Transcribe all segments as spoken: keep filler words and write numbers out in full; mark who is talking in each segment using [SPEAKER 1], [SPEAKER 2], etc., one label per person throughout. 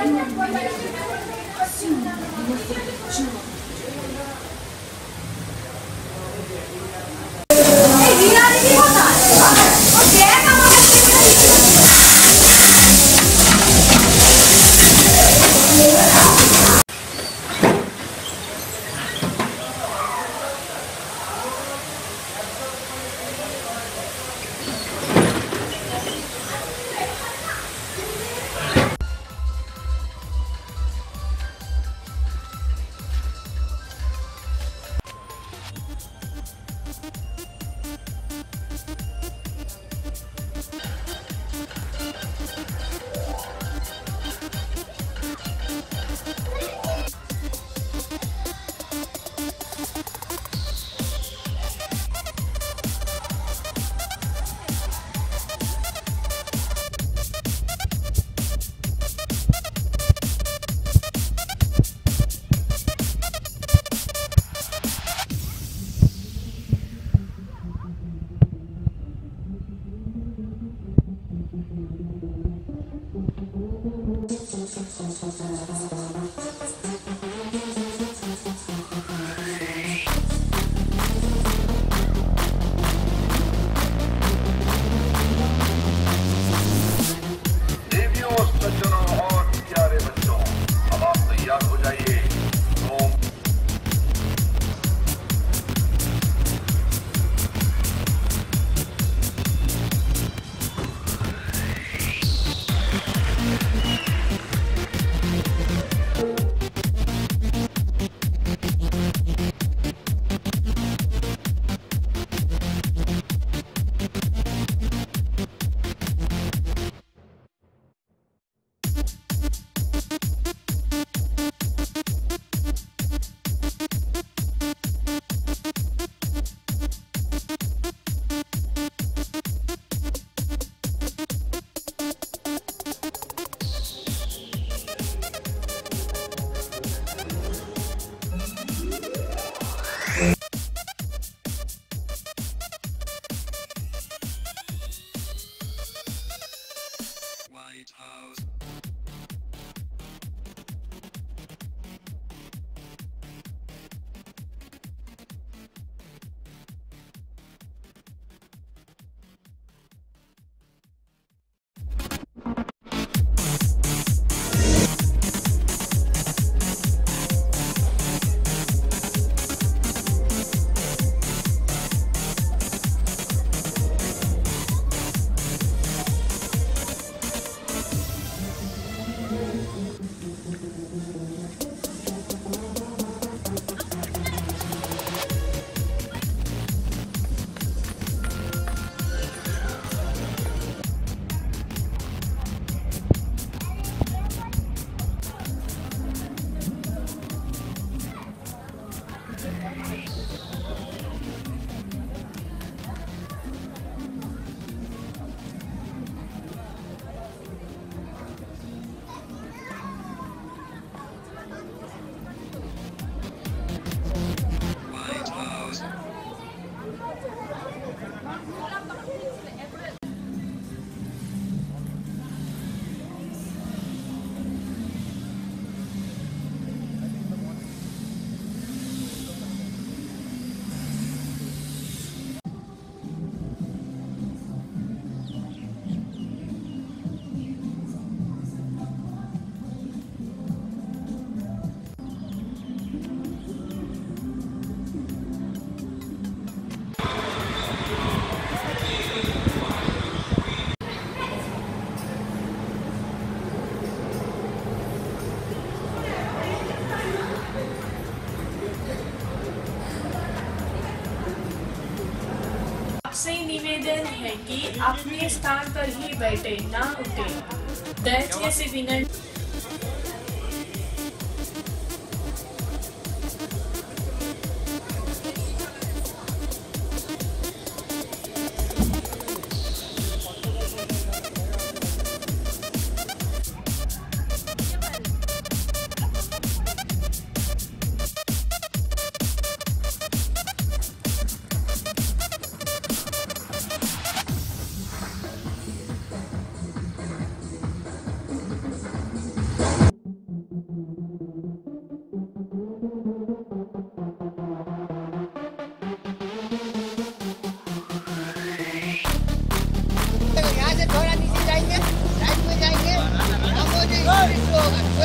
[SPEAKER 1] आपसे निवेदन है कि अपने स्थान पर ही बैठे, ना उठे। दयచేసి विनंती।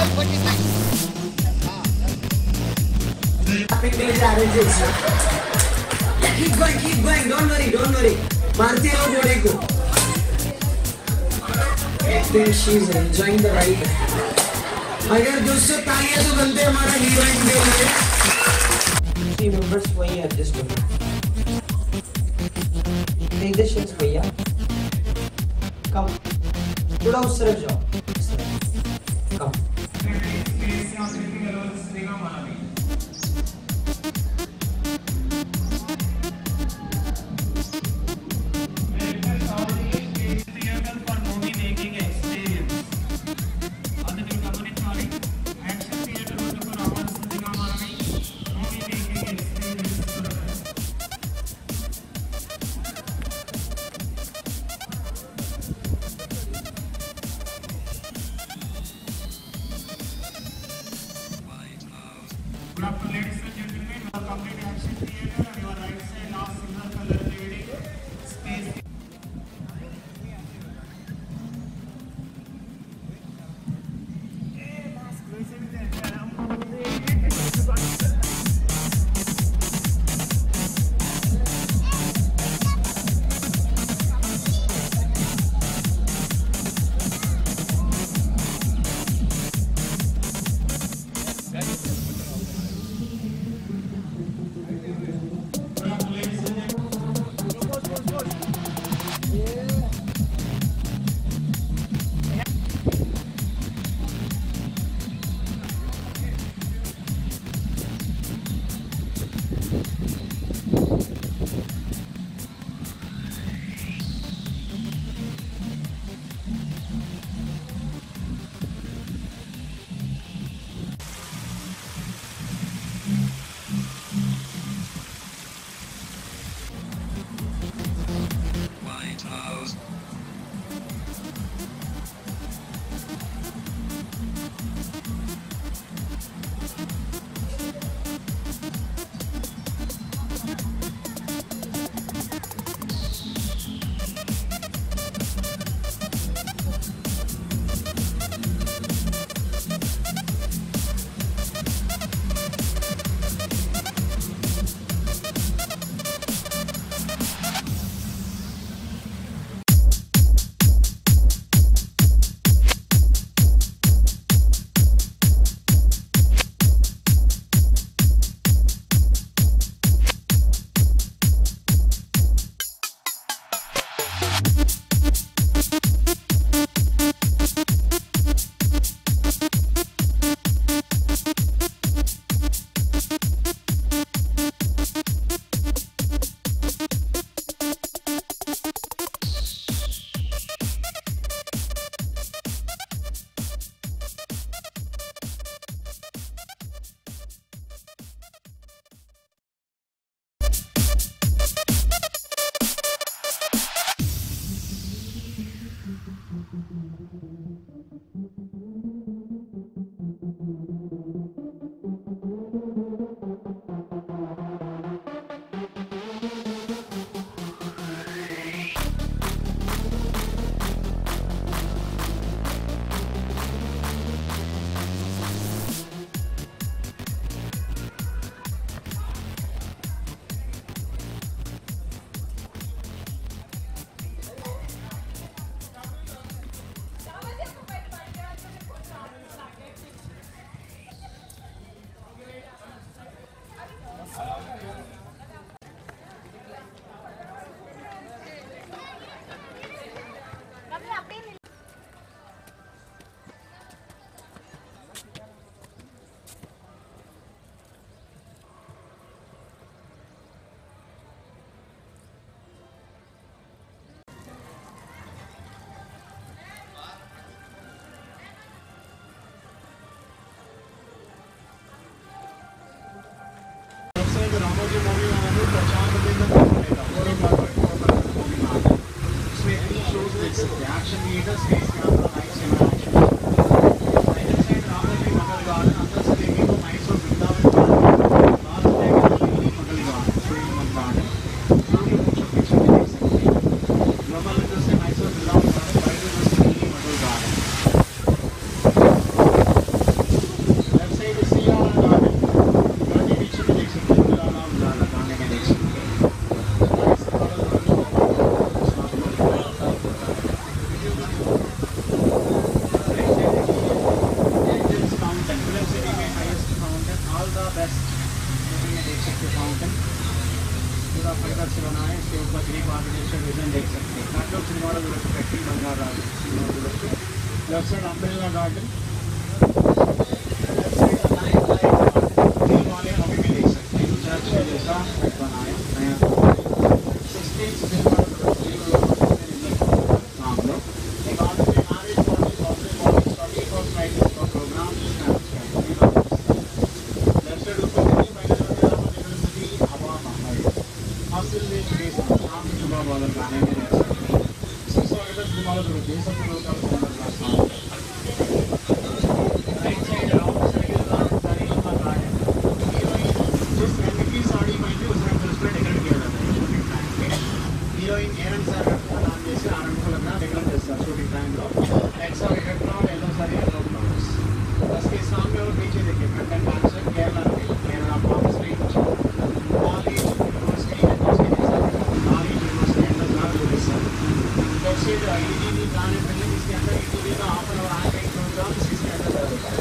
[SPEAKER 2] Keep going, keep going. Don't worry, don't worry. मारते रहो घोड़े को. I think she's enjoying the ride. अगर दोस्तों तालियां तो बनते हमारा हीरोइन के लिए. Three members वही adjust हो. Take the shins भैया. Come. थोड़ा उस तरफ जाओ. Come.
[SPEAKER 3] Good afternoon, ladies and gentlemen. Welcome to the Action Theatre. On your right side, last silver color lady. Space.
[SPEAKER 4] Ramoji movie and shows this the action meter space camera lights and action. Right side Ramoji Magal Garden, other side Ego Mysore Vrindavan Garden, last side Magal Garden, Sri Garden. Slowly motion picture में देख सकते हैं. Global इधर से Mysore Vrindavan Garden, right इधर से Magal Garden. Left side umbrella garden. Left side line light garden. ये वाले अभी भी देख सकते हैं चर्च के जैसा सेट बनाया नया sixteen सितंबर काम लो एक आदमी ने marriage party corporate party study for flight का प्रोग्राम स्टार्ट किया लेफ्ट साइड ऊपर देखिए पहले तो मेरा यूनिवर्सिटी हवा महल हासिल ने बेस नाम जुबा वाला गाने में रहता है सिक्स अगस्त जुमाला तो ये सब लोग का राइट साइड राउंड सर्कल का करिश्मा गार्डन जिस रंग की साड़ी पहनी उस रंग पर डेकोरेट किया जाता है शूटिंग टाइम पे हीरोइन एरन सार का नाम जैसे आनंद को लगना डेकोरेट करता है शूटिंग टाइम लो एक्सा विकेट flower yellow sari yellow flowers bus के सामने और पीछे देखिए कंटेंट डांसर केरला में Kerala palm street Bali university है उसके जैसा बाली यूनिवर्सिटी अंडर ग्राउंड जैसा लेफ्ट साइड आईडीडी प्लान है बिल्डिंग इसके अंदर ईटीवी का हाफ एन आवर आगे प्रोग्राम इसके अंदर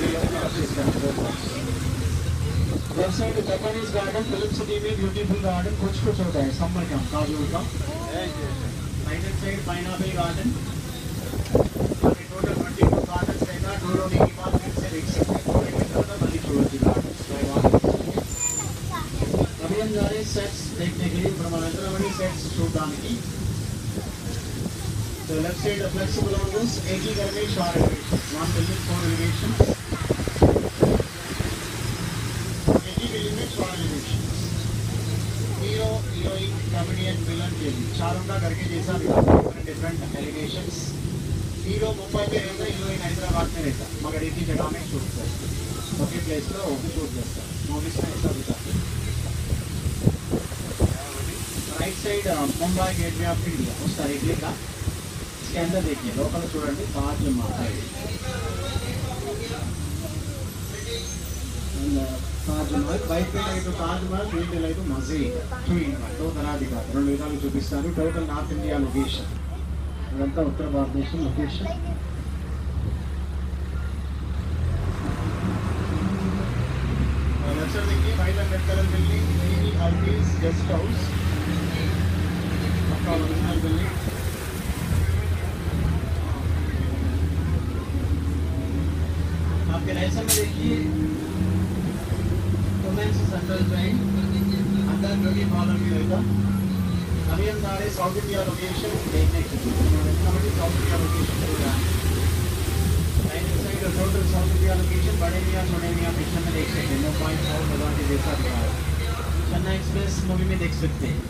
[SPEAKER 4] left side Japanese garden film city में ब्यूटीफुल गार्डन कुछ कुछ होता है समर कैंप काजूल का राइट साइड पाइनएप्पल गार्डन ये टोटल ट्वेंटी टू गार्डन्स रहेगा डोरोनी डिपार्टमेंट से देख सकते हैं थोड़े में ज्यादा बड़ी छोटी गार्डन अभी हम जा रहे हैं सेट्स देखने के लिए ब्रह्मानंदरावणी सेट्स शूट आने की तो लेफ्ट साइड फ्लेक्सिबल ऑर्गन्स एक ही घर में चार elevation one building four elevation hero heroine comedian villain के लिए चारों का घर के जैसा different different elevations hero Mumbai में रहता हीरोइन हैदराबाद में रहता मगर एक ही जगह में शूट करता ओके प्लेस पर वो भी शूट करता मूवीज में ऐसा दिखाते right side Mumbai gateway of India उस तरीके का इसके अंदर देखिए लोकल स्टूडेंट ताजमहल ताजमहल బయట లైట్ తాజ్మహల్ వీటి light Masjid two in one తో తరా దిగారు రెండు విధాలు చూపిస్తాను టోటల్ నార్త్ ఇండియా లొకేషన్ అదంతా ఉత్తర భారతదేశం లొకేషన్ లెఫ్ట్ సైడ్ देखिए white and red colour building नीली आर्टिस गेस्ट हाउस आपका ओरिजिनल बिल्डिंग आपके राइट साइड में देखिए वुमेन्स सेंट्रल जॉइंट अंदर ब्यूटी पार्लर भी रहेगा अभी हम जा रहे साउथ इंडिया लोकेशन देखने के लिए हमारी साउथ इंडिया लोकेशन हो रहा है right side total south India location Bade Miyan छोटे मियाँ पिक्चर में देख सकते हैं नो पॉइंट साउथ भगवान के जैसा दिखा है चेन्नई एक्सप्रेस मूवी में देख सकते हैं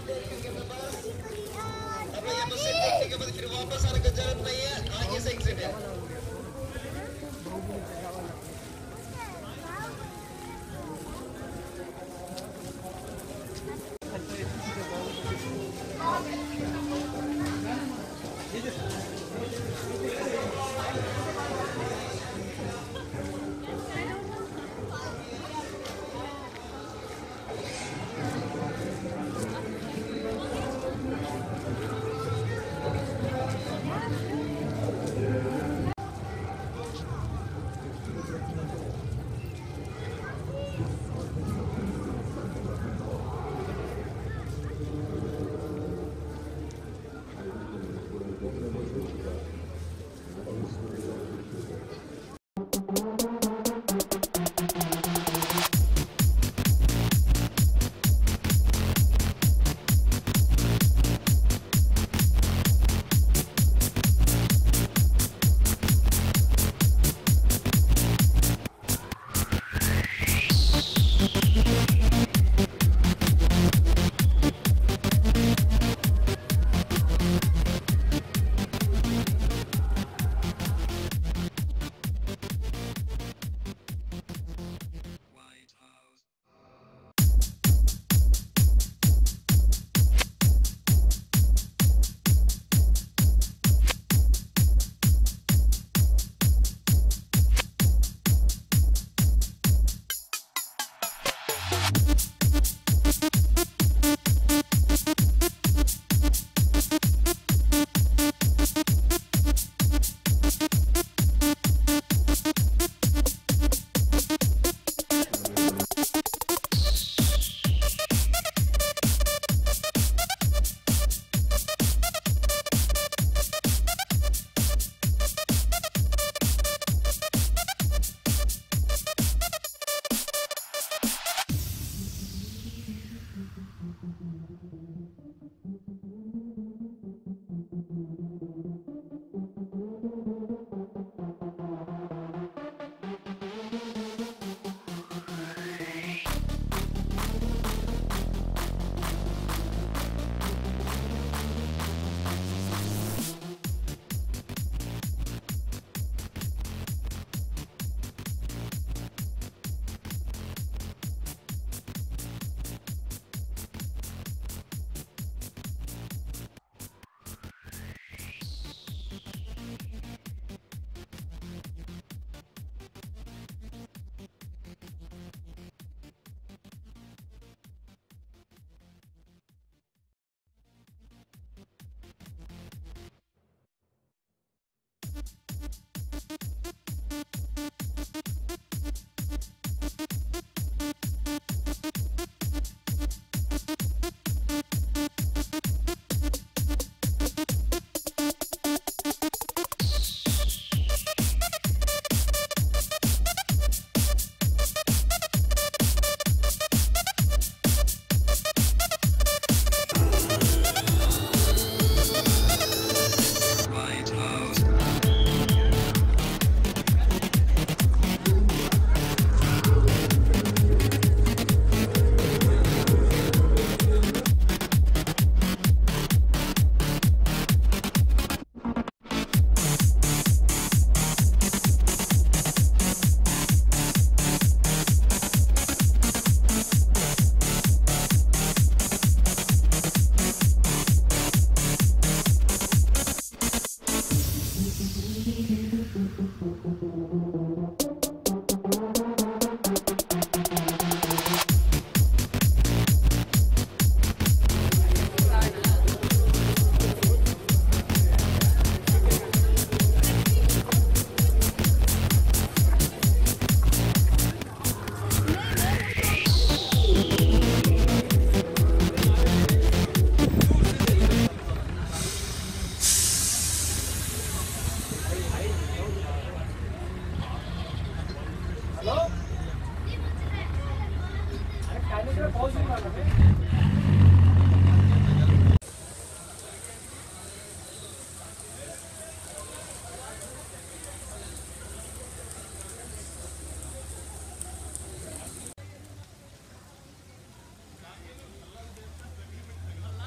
[SPEAKER 3] Hello.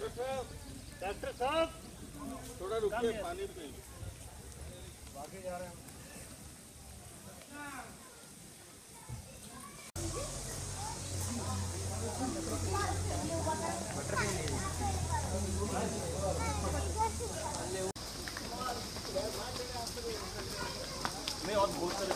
[SPEAKER 5] डॉक्टर साहब थोड़ा रुकिए, पानी पिए।
[SPEAKER 4] बाकी जा रहे हैं
[SPEAKER 5] नहीं और बहुत सारे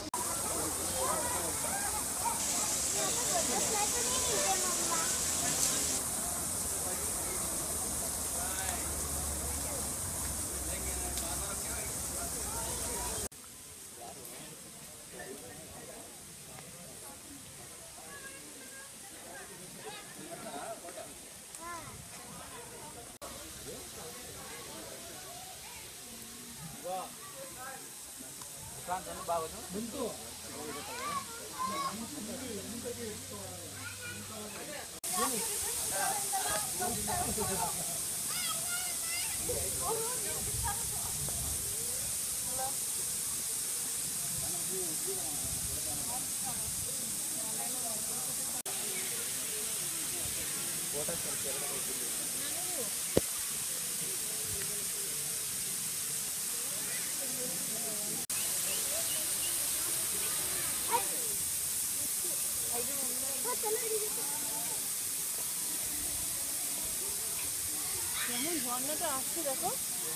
[SPEAKER 1] যেমন ঝর্ণাটা আসছে দেখো।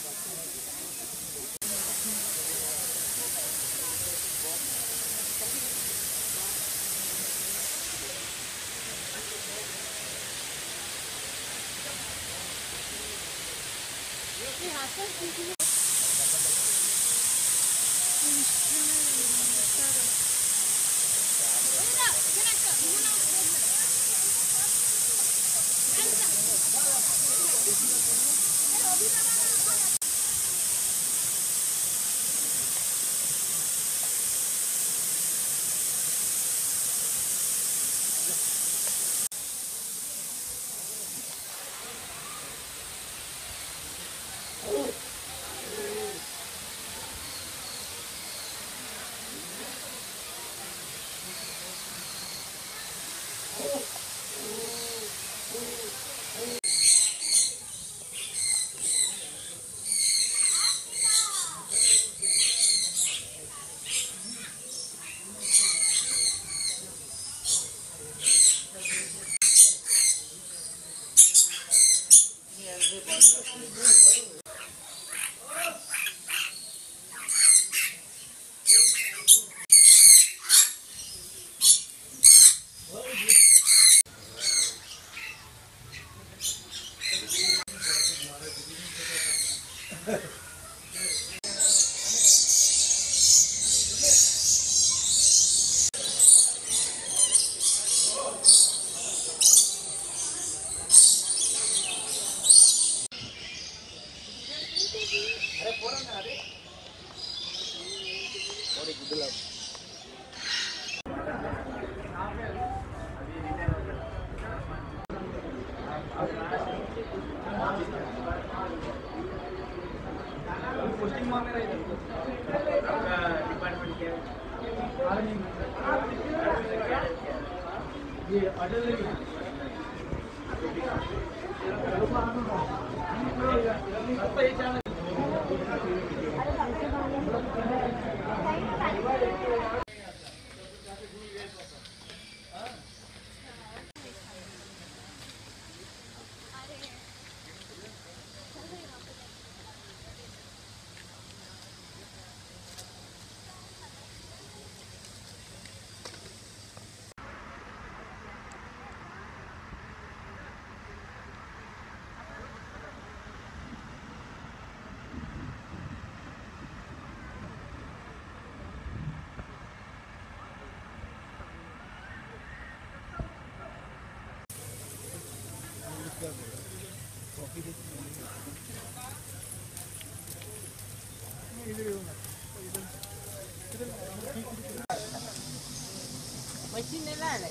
[SPEAKER 6] मशीन नहीं लाने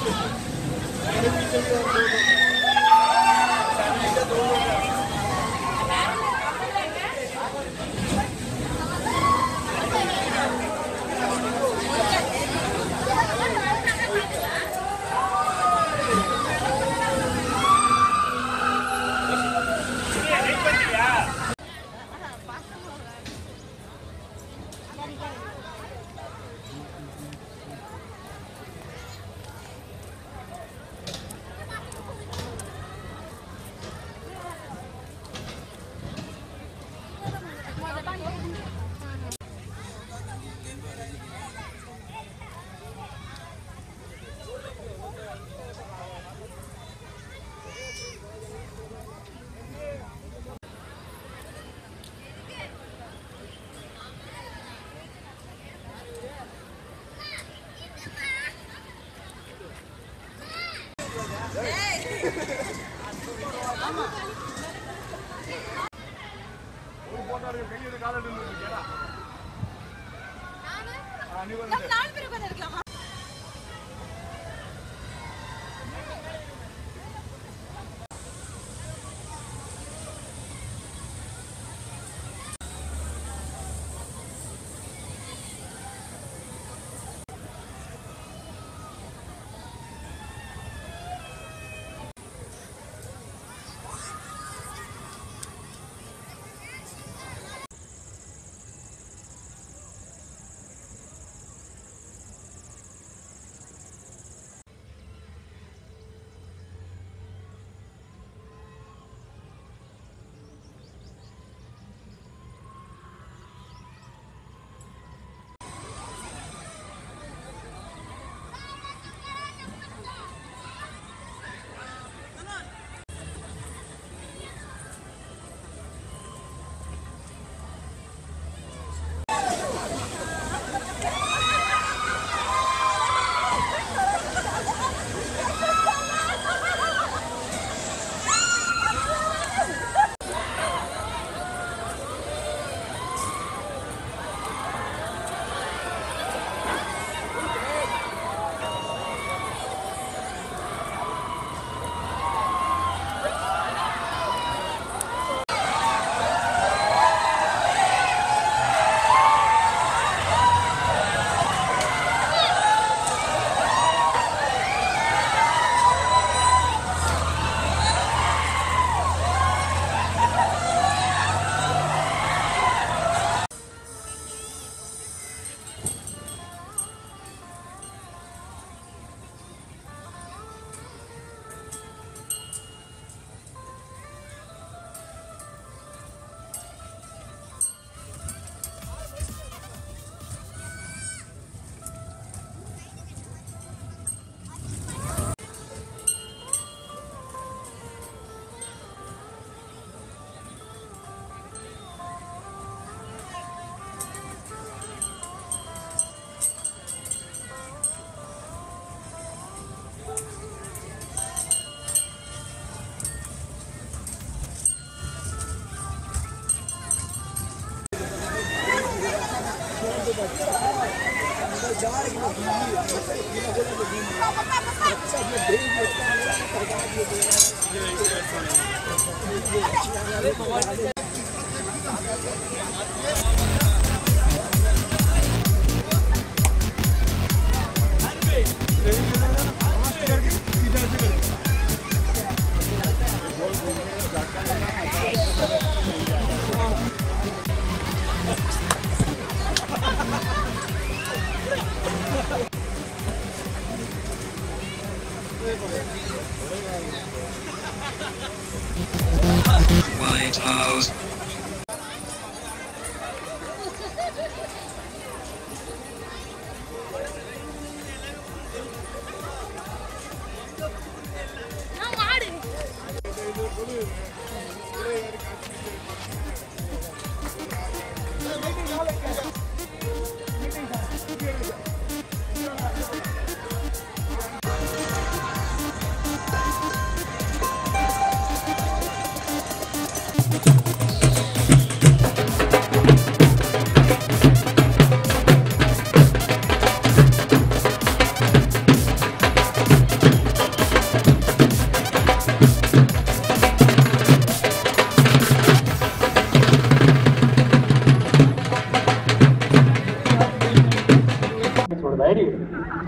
[SPEAKER 7] White House.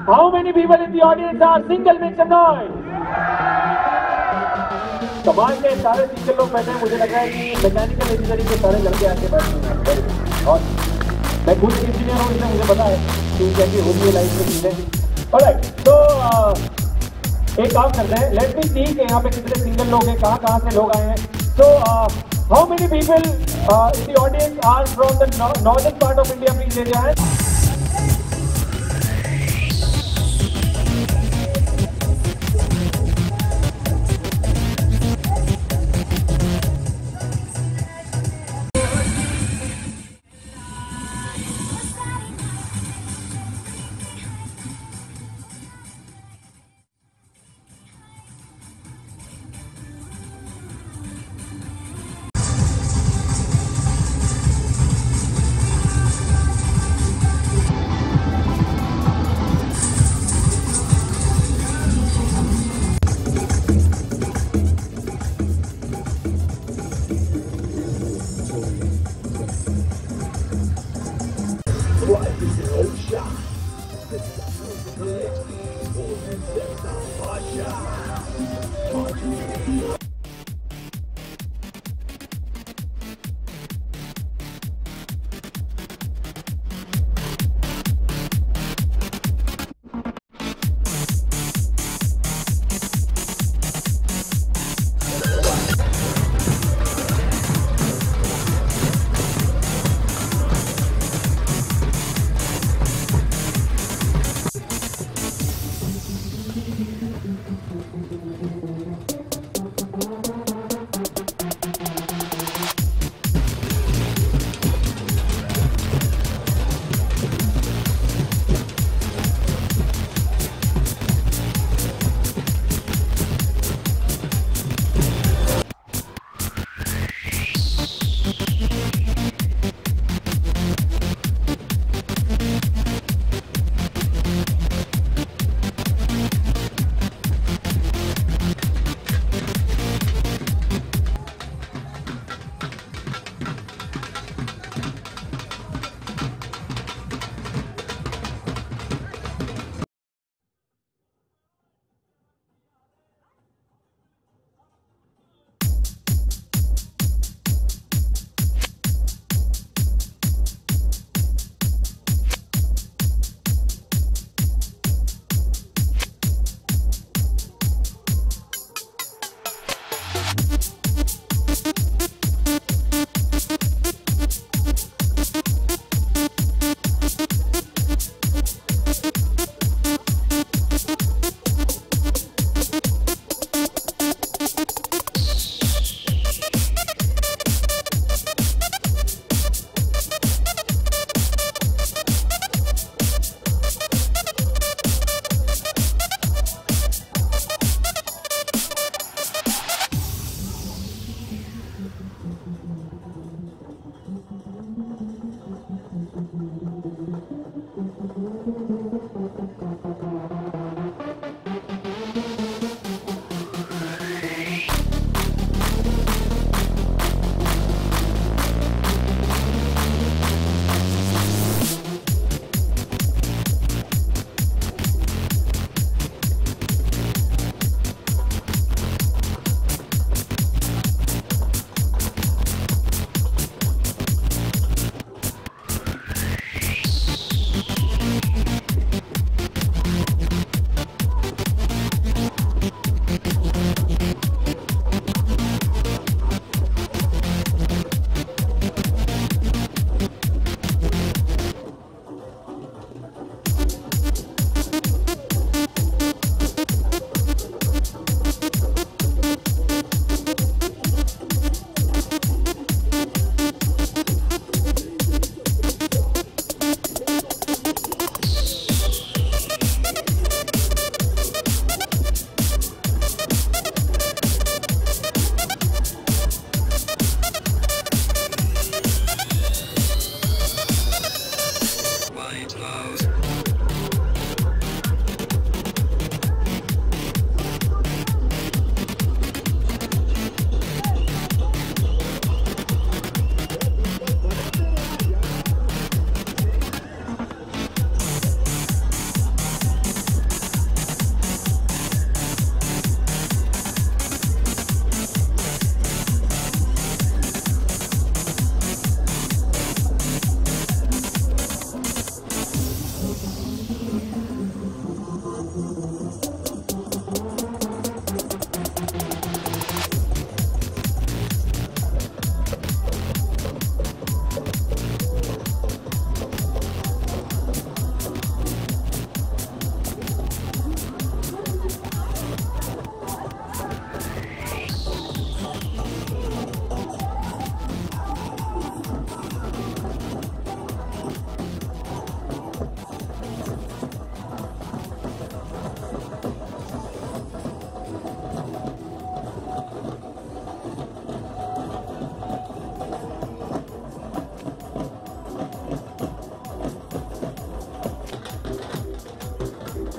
[SPEAKER 3] How many people in the audience are single? Make some noise. कमाल के सारे सिंगल लोग बैठे हैं. मुझे लग रहा है कि मैकेनिकल इंजीनियरिंग के सारे लड़के आके बैठे हैं. और मैं खुद इंजीनियर हूँ, इसलिए मुझे पता है कि कैसी होती है लाइफ में चीजें. ऑलराइट, तो एक काम करते हैं. लेट मी सी कि यहाँ पे कितने सिंगल लोग हैं, कहाँ कहाँ से लोग आए हैं. So how many people in the audience are from the northern part of India? Please raise your hand.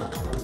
[SPEAKER 3] है